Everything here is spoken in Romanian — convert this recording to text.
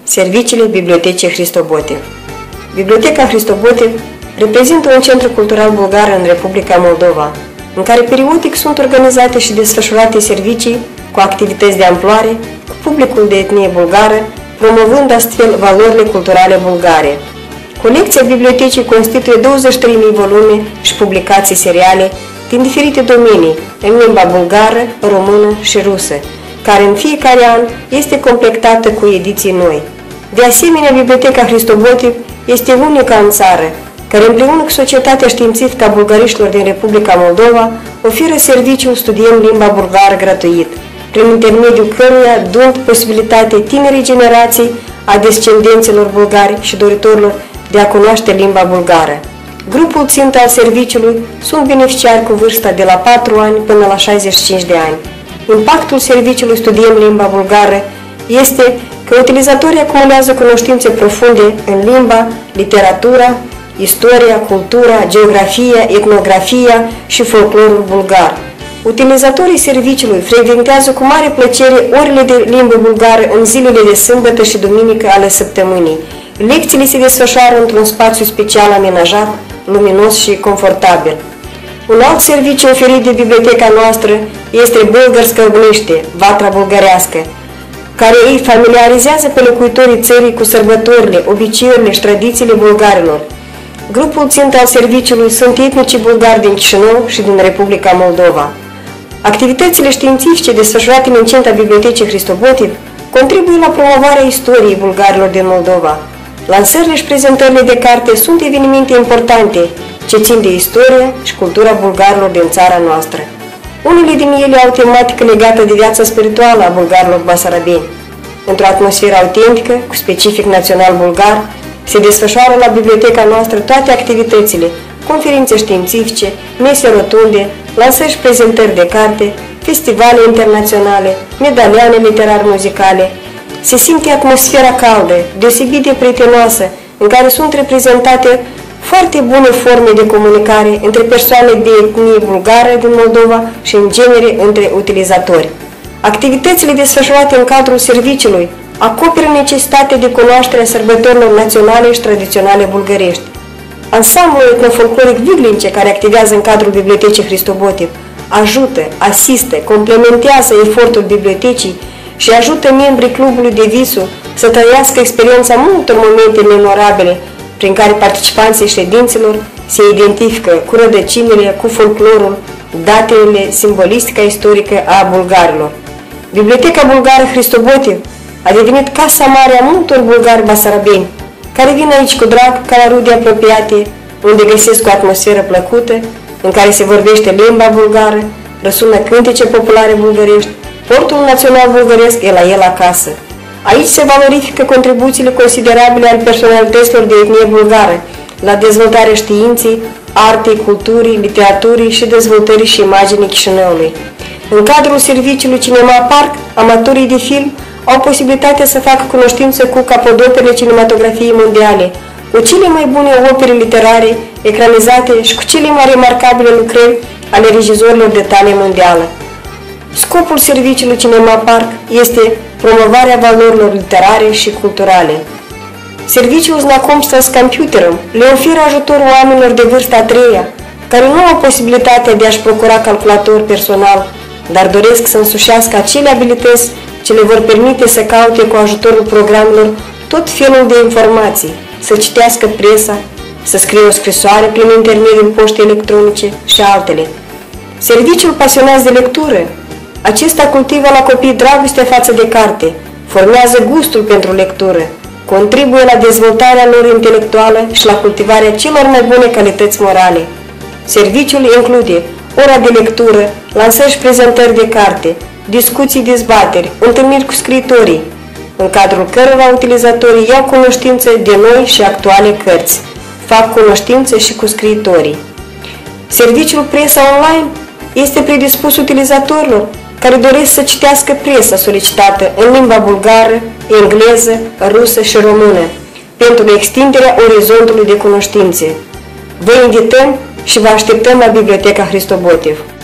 Serviciile Bibliotecii Hristobotev. Biblioteca Hristobotev reprezintă un centru cultural bulgar în Republica Moldova, în care periodic sunt organizate și desfășurate servicii cu activități de amploare cu publicul de etnie bulgară, promovând astfel valorile culturale bulgare. Colecția bibliotecii constituie 23.000 volume și publicații seriale din diferite domenii, în limba bulgară, română și rusă, care în fiecare an este completată cu ediții noi. De asemenea, Biblioteca Hristobotev este unica în țară, care împreună cu Societatea Științifică a Bulgariștilor din Republica Moldova oferă serviciul Studiem limba bulgară gratuit, prin intermediul căruia dând posibilitatea tinerii generații a descendenților bulgari și doritorilor de a cunoaște limba bulgară. Grupul țintă al serviciului sunt beneficiari cu vârsta de la 4 ani până la 65 de ani. Impactul serviciului Studiem limba bulgară este că utilizatorii acumulează cunoștințe profunde în limba, literatura, istoria, cultura, geografia, etnografia și folclorul bulgar. Utilizatorii serviciului frecventează cu mare plăcere orele de limbă bulgară în zilele de sâmbătă și duminică ale săptămânii. Lecțiile se desfășoară într-un spațiu special amenajat, luminos și confortabil. Un alt serviciu oferit de biblioteca noastră este Bulgar Scălbnește, vatra bulgărească, care îi familiarizează pe locuitorii țării cu sărbătorile, obiceiurile și tradițiile bulgarilor. Grupul țintă al serviciului sunt etnicii bulgari din Chișinău și din Republica Moldova. Activitățile științifice desfășurate în incinta Bibliotecii Hristobotev contribuie la promovarea istoriei bulgarilor din Moldova. Lansările și prezentările de carte sunt evenimente importante ce țin de istoria și cultura bulgarilor din țara noastră. Unele din ele au tematică legată de viața spirituală a bulgarilor basarabeni. Într-o atmosferă autentică, cu specific național bulgar, se desfășoară la biblioteca noastră toate activitățile, conferințe științifice, mese rotunde, lansări și prezentări de carte, festivale internaționale, medalioane literar-muzicale. Se simte atmosfera caldă, deosebit de prietenoasă, în care sunt reprezentate foarte bune forme de comunicare între persoane de etnie bulgară din Moldova și, în genere, între utilizatori. Activitățile desfășurate în cadrul serviciului acoperă necesitatea de cunoaștere a sărbătorilor naționale și tradiționale bulgărești. Ansamblul etnofolcloric Viglince, care activează în cadrul Bibliotecii Hristobotev, ajută, asistă, complementează efortul bibliotecii și ajută membrii clubului de visu să trăiască experiența multor momente memorabile prin care participanții ședințelor se identifică cu rădăcinile, cu folclorul, datele, simbolistica istorică a bulgarilor. Biblioteca Bulgară Hristobotev a devenit casa mare a multor bulgari basarabeni, care vin aici cu drag ca la rude apropiate, unde găsesc o atmosferă plăcută, în care se vorbește limba bulgară, răsună cântece populare bulgărești, portul național bulgăresc e la el acasă. Aici se valorifică contribuțiile considerabile ale personalităților de etnie bulgară la dezvoltarea științei, artei, culturii, literaturii și dezvoltării și imaginii Chișinăului. În cadrul serviciului Cinema Park, amatorii de film au posibilitatea să facă cunoștință cu capodoperele cinematografiei mondiale, cu cele mai bune opere literare ecranizate și cu cele mai remarcabile lucrări ale regizorilor de talie mondială. Scopul serviciului Cinema Park este promovarea valorilor literare și culturale. Serviciul Znakomstva s computerul le oferă ajutor oamenilor de vârsta a treia, care nu au posibilitatea de a-și procura calculator personal, dar doresc să însușească acele abilități ce le vor permite să caute cu ajutorul programelor tot felul de informații, să citească presa, să scrie o scrisoare prin intermediul poștei electronice și altele. Serviciul Pasionați de lectură. Acesta cultivă la copii dragostea față de carte, formează gustul pentru lectură, contribuie la dezvoltarea lor intelectuală și la cultivarea celor mai bune calități morale. Serviciul include ora de lectură, lansări și prezentări de carte, discuții, dezbateri, întâlniri cu scriitorii, în cadrul cărora utilizatorii iau cunoștință de noi și actuale cărți, fac cunoștință și cu scriitorii. Serviciul Presa Online este predispus utilizatorilor care doresc să citească presa solicitată în limba bulgară, engleză, rusă și română, pentru extinderea orizontului de cunoștințe. Vă invităm și vă așteptăm la Biblioteca Hristobotev.